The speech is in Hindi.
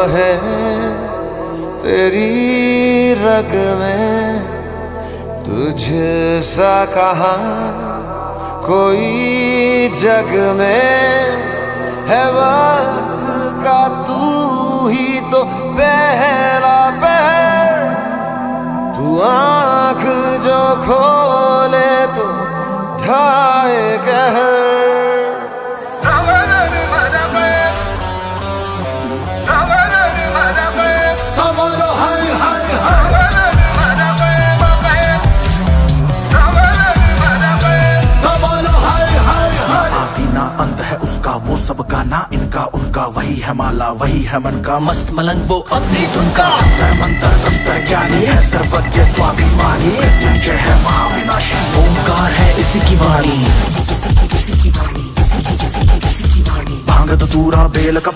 है तेरी रग में, तुझसा कहाँ कोई जग में है। वक्त का तू ही तो पहला पहर, तू आँख जो खोले तो ढाए कहर। अंत है उसका वो सब गाना, इनका उनका वही है माला, वही है मन का मस्त मलंग वो अपनी धुन का। अंतर मंतर तंत्र ज्ञानी है सर्वज्ञ स्वाभिमानी, मृत्युंजय है महाविनाशी, ओंकार है इसी की वाणी। भांग धतूरा बेल का